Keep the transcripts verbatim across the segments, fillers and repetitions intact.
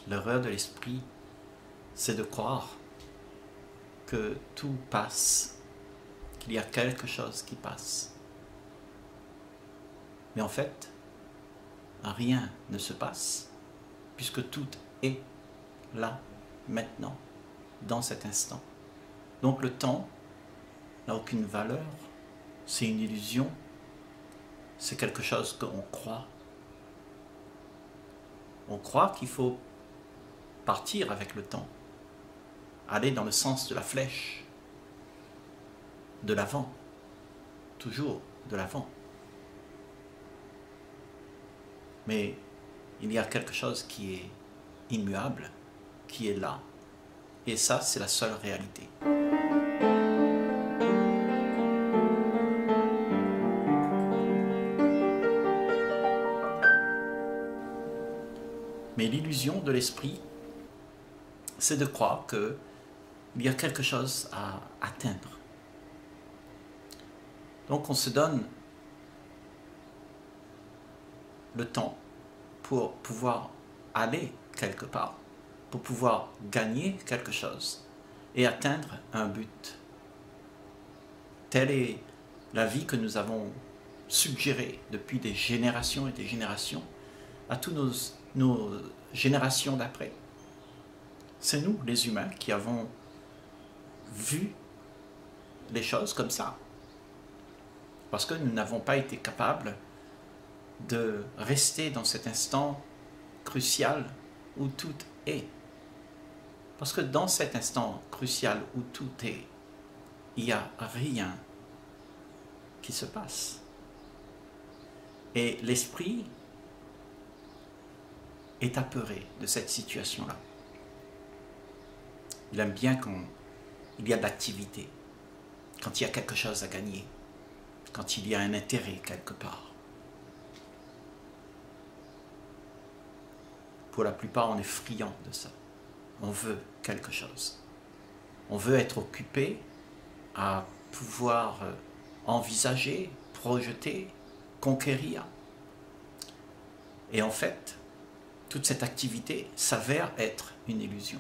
L'erreur de l'esprit, c'est de croire que tout passe, qu'il y a quelque chose qui passe. Mais en fait, rien ne se passe, puisque tout est là, maintenant, dans cet instant. Donc le temps n'a aucune valeur, c'est une illusion, c'est quelque chose qu'on croit. On croit qu'il faut partir avec le temps, aller dans le sens de la flèche, de l'avant, toujours de l'avant. Mais il y a quelque chose qui est immuable, qui est là, et ça, c'est la seule réalité. Mais l'illusion de l'esprit, c'est de croire qu'il y a quelque chose à atteindre. Donc on se donne le temps pour pouvoir aller quelque part, pour pouvoir gagner quelque chose et atteindre un but. Telle est la vie que nous avons suggérée depuis des générations et des générations à toutes nos, nos générations d'après. C'est nous, les humains, qui avons vu les choses comme ça. Parce que nous n'avons pas été capables de rester dans cet instant crucial où tout est. Parce que dans cet instant crucial où tout est, il n'y a rien qui se passe. Et l'esprit est apeuré de cette situation-là. Il aime bien quand il y a de l'activité, quand il y a quelque chose à gagner, quand il y a un intérêt quelque part. Pour la plupart, on est friand de ça. On veut quelque chose. On veut être occupé à pouvoir envisager, projeter, conquérir. Et en fait, toute cette activité s'avère être une illusion.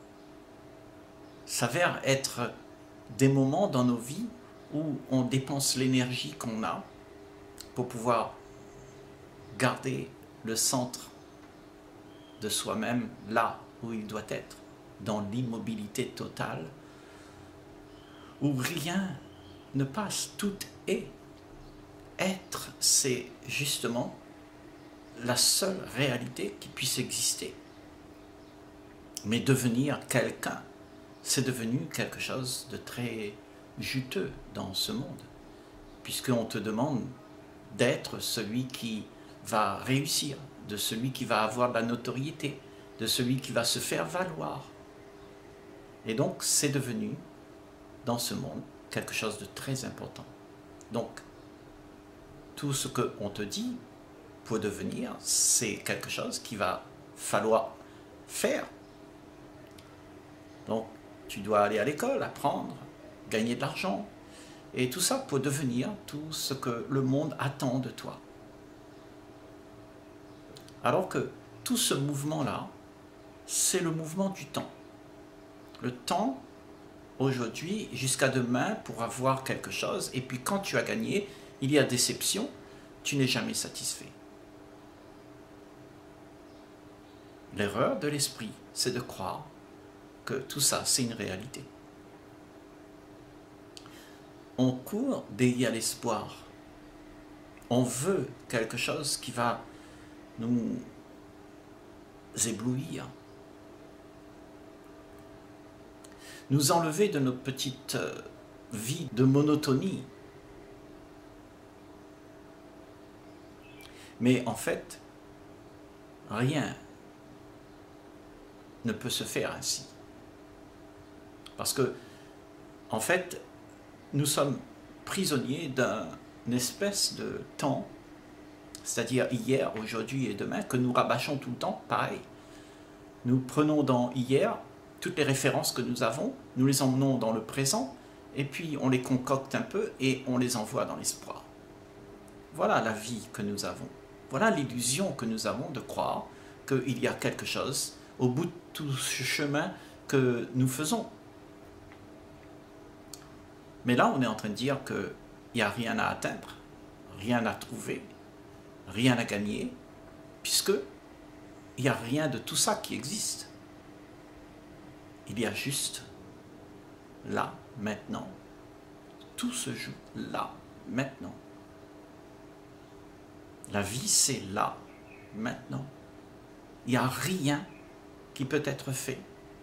S'avère être des moments dans nos vies où on dépense l'énergie qu'on a pour pouvoir garder le centre de soi-même là où il doit être, dans l'immobilité totale, où rien ne passe, tout est. Être, c'est justement la seule réalité qui puisse exister. Mais devenir quelqu'un, c'est devenu quelque chose de très juteux dans ce monde, puisqu'on te demande d'être celui qui va réussir, de celui qui va avoir de la notoriété, de celui qui va se faire valoir. Et donc, c'est devenu, dans ce monde, quelque chose de très important. Donc, tout ce qu'on te dit pour devenir, c'est quelque chose qu'il va falloir faire. Donc, tu dois aller à l'école, apprendre, gagner de l'argent, et tout ça pour devenir tout ce que le monde attend de toi. Alors que tout ce mouvement-là, c'est le mouvement du temps. Le temps, aujourd'hui, jusqu'à demain, pour avoir quelque chose, et puis quand tu as gagné, il y a déception, tu n'es jamais satisfait. L'erreur de l'esprit, c'est de croire que tout ça, c'est une réalité. On court derrière l'espoir. On veut quelque chose qui va nous éblouir, nous enlever de notre petite vie de monotonie. Mais en fait, rien ne peut se faire ainsi. Parce que, en fait, nous sommes prisonniers d'une espèce de temps, c'est-à-dire hier, aujourd'hui et demain, que nous rabâchons tout le temps, pareil. Nous prenons dans hier toutes les références que nous avons, nous les emmenons dans le présent, et puis on les concocte un peu et on les envoie dans l'espoir. Voilà la vie que nous avons. Voilà l'illusion que nous avons de croire qu'il y a quelque chose au bout de tout ce chemin que nous faisons. Mais là, on est en train de dire qu'il n'y a rien à atteindre, rien à trouver, rien à gagner, puisque il n'y a rien de tout ça qui existe. Il y a juste là, maintenant. Tout se joue là, maintenant. La vie, c'est là, maintenant. Il n'y a rien qui peut être fait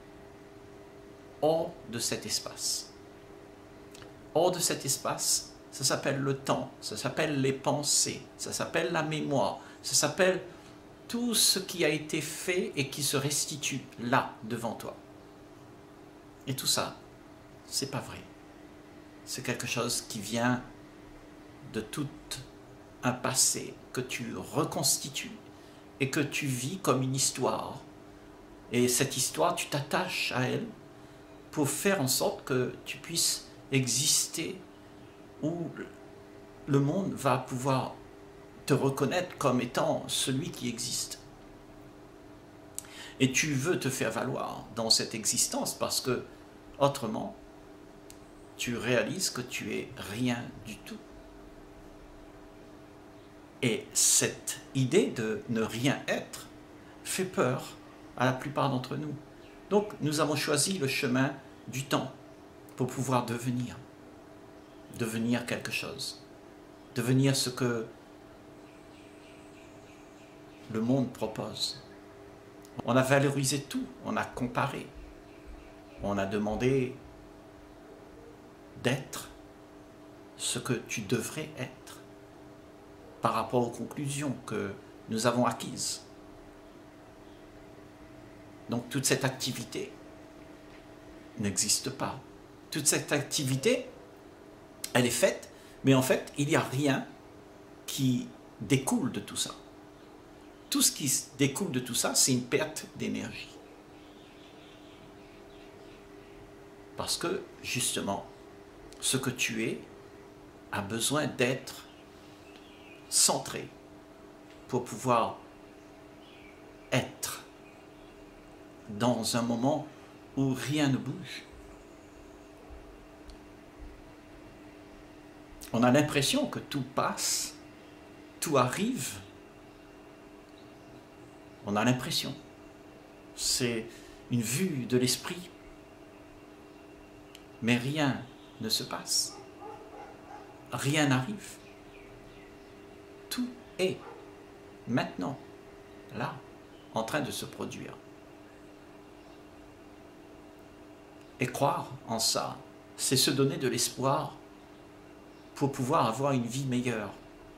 hors de cet espace. Hors de cet espace, ça s'appelle le temps, ça s'appelle les pensées, ça s'appelle la mémoire, ça s'appelle tout ce qui a été fait et qui se restitue là, devant toi. Et tout ça, c'est pas vrai. C'est quelque chose qui vient de tout un passé que tu reconstitues et que tu vis comme une histoire. Et cette histoire, tu t'attaches à elle pour faire en sorte que tu puisses exister, où le monde va pouvoir te reconnaître comme étant celui qui existe. Et tu veux te faire valoir dans cette existence parce que, autrement, tu réalises que tu es rien du tout. Et cette idée de ne rien être fait peur à la plupart d'entre nous. Donc, nous avons choisi le chemin du temps pour pouvoir devenir, devenir quelque chose, devenir ce que le monde propose. On a valorisé tout, on a comparé, on a demandé d'être ce que tu devrais être par rapport aux conclusions que nous avons acquises. Donc toute cette activité n'existe pas. Toute cette activité, elle est faite, mais en fait, il n'y a rien qui découle de tout ça. Tout ce qui découle de tout ça, c'est une perte d'énergie. Parce que, justement, ce que tu es a besoin d'être centré pour pouvoir être dans un moment où rien ne bouge. On a l'impression que tout passe, tout arrive. On a l'impression. C'est une vue de l'esprit. Mais rien ne se passe. Rien n'arrive. Tout est maintenant, là, en train de se produire. Et croire en ça, c'est se donner de l'espoir pour pouvoir avoir une vie meilleure,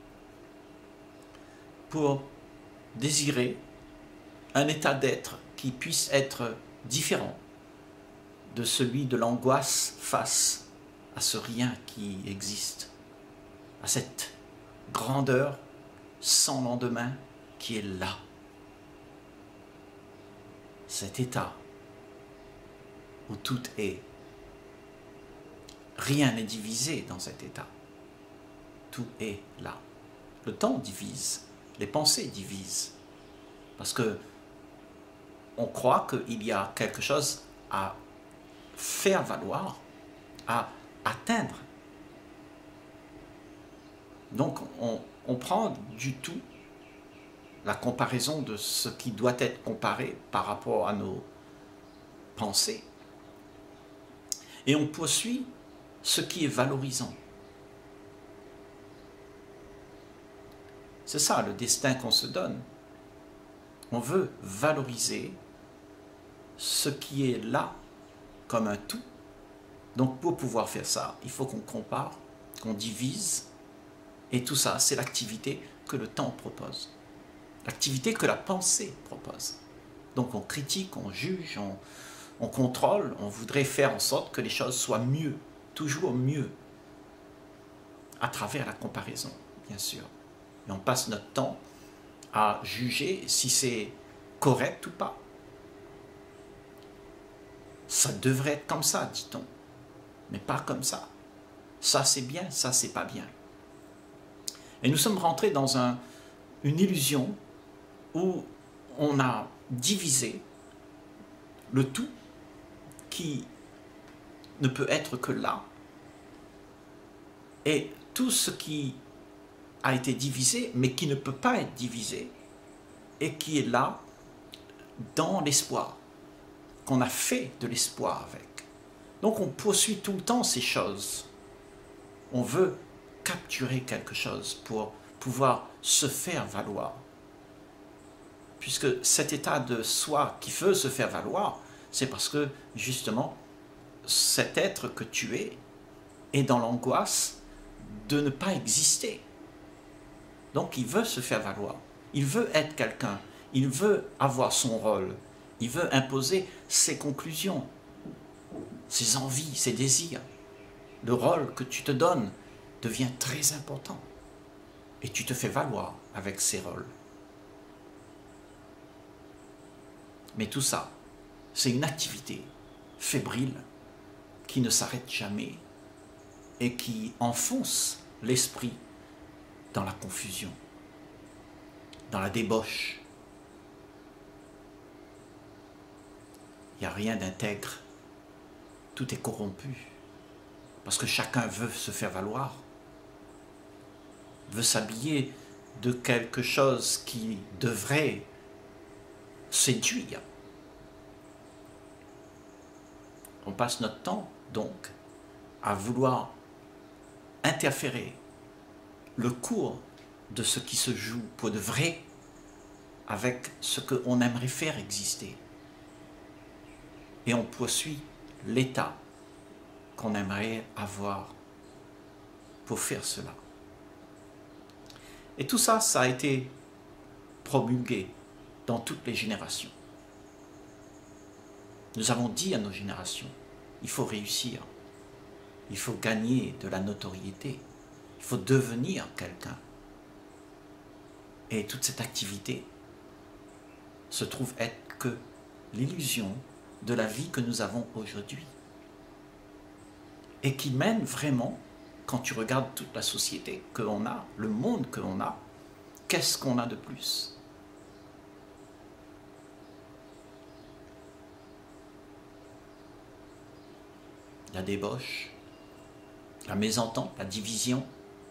pour désirer un état d'être qui puisse être différent de celui de l'angoisse face à ce rien qui existe, à cette grandeur sans lendemain qui est là. Cet état où tout est. Rien n'est divisé dans cet état. Tout est là. Le temps divise, les pensées divisent. Parce que on croit qu'il y a quelque chose à faire valoir, à atteindre. Donc on, on prend du tout la comparaison de ce qui doit être comparé par rapport à nos pensées. Et on poursuit ce qui est valorisant. C'est ça le destin qu'on se donne. On veut valoriser ce qui est là comme un tout. Donc pour pouvoir faire ça, il faut qu'on compare, qu'on divise. Et tout ça, c'est l'activité que le temps propose. L'activité que la pensée propose. Donc on critique, on juge, on, on contrôle, on voudrait faire en sorte que les choses soient mieux, toujours mieux, à travers la comparaison, bien sûr. Et on passe notre temps à juger si c'est correct ou pas. Ça devrait être comme ça, dit-on, mais pas comme ça. Ça c'est bien, ça c'est pas bien. Et nous sommes rentrés dans un, une illusion où on a divisé le tout qui ne peut être que là, et tout ce qui a été divisé, mais qui ne peut pas être divisé, et qui est là dans l'espoir, qu'on a fait de l'espoir avec. Donc on poursuit tout le temps ces choses. On veut capturer quelque chose pour pouvoir se faire valoir. Puisque cet état de soi qui veut se faire valoir, c'est parce que justement, cet être que tu es est dans l'angoisse de ne pas exister. Donc il veut se faire valoir, il veut être quelqu'un, il veut avoir son rôle, il veut imposer ses conclusions, ses envies, ses désirs. Le rôle que tu te donnes devient très important et tu te fais valoir avec ces rôles. Mais tout ça, c'est une activité fébrile qui ne s'arrête jamais et qui enfonce l'esprit dans la confusion, dans la débauche. Il n'y a rien d'intègre, tout est corrompu, parce que chacun veut se faire valoir, veut s'habiller de quelque chose qui devrait séduire. On passe notre temps, donc, à vouloir interférer le cours de ce qui se joue pour de vrai avec ce qu'on aimerait faire exister. Et on poursuit l'état qu'on aimerait avoir pour faire cela. Et tout ça, ça a été promulgué dans toutes les générations. Nous avons dit à nos générations, il faut réussir, il faut gagner de la notoriété, il faut devenir quelqu'un. Et toute cette activité se trouve être que l'illusion de la vie que nous avons aujourd'hui. Et qui mène vraiment, quand tu regardes toute la société que l'on a, le monde que l'on a, qu'est-ce qu'on a de plus ? La débauche, la mésentente, la division,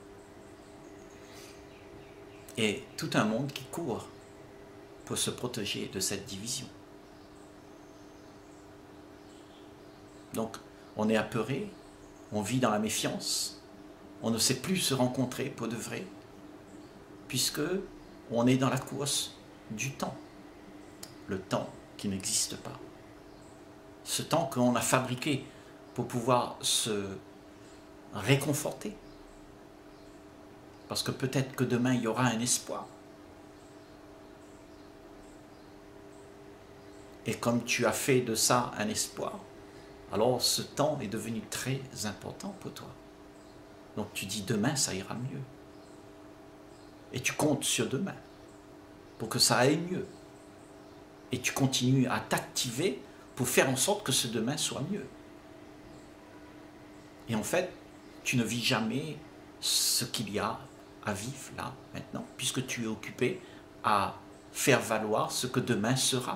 et tout un monde qui court pour se protéger de cette division. Donc, on est apeuré, on vit dans la méfiance, on ne sait plus se rencontrer pour de vrai, puisque on est dans la course du temps, le temps qui n'existe pas. Ce temps qu'on a fabriqué pour pouvoir se réconforter. Parce que peut-être que demain, il y aura un espoir. Et comme tu as fait de ça un espoir, alors ce temps est devenu très important pour toi. Donc tu dis demain, ça ira mieux. Et tu comptes sur demain pour que ça aille mieux. Et tu continues à t'activer pour faire en sorte que ce demain soit mieux. Et en fait, tu ne vis jamais ce qu'il y a à vivre là, maintenant, puisque tu es occupé à faire valoir ce que demain sera.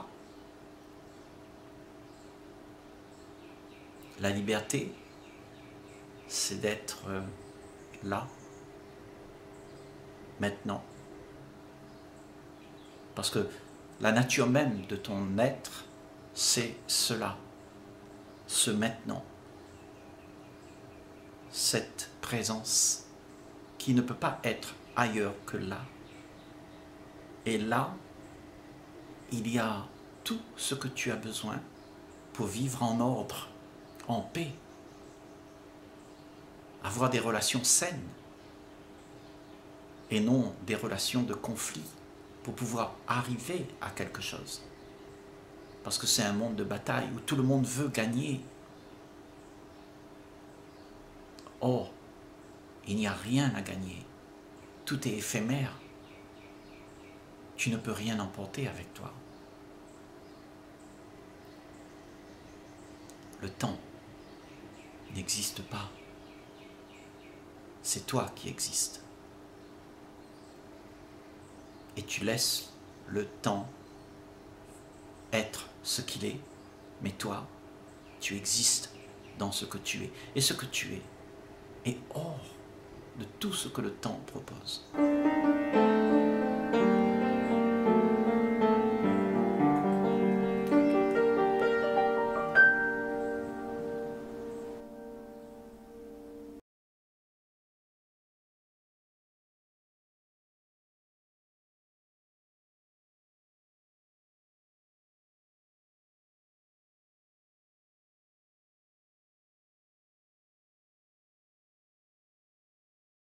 La liberté, c'est d'être là, maintenant. Parce que la nature même de ton être, c'est cela, ce maintenant. Cette présence qui ne peut pas être ailleurs que là. Et là, il y a tout ce que tu as besoin pour vivre en ordre, en paix, avoir des relations saines et non des relations de conflit pour pouvoir arriver à quelque chose. Parce que c'est un monde de bataille où tout le monde veut gagner. Or, il n'y a rien à gagner. Tout est éphémère. Tu ne peux rien emporter avec toi. Le temps n'existe pas. C'est toi qui existes. Et tu laisses le temps être ce qu'il est Mais toi, tu existes dans ce que tu es. Et ce que tu es est hors de tout ce que le temps propose.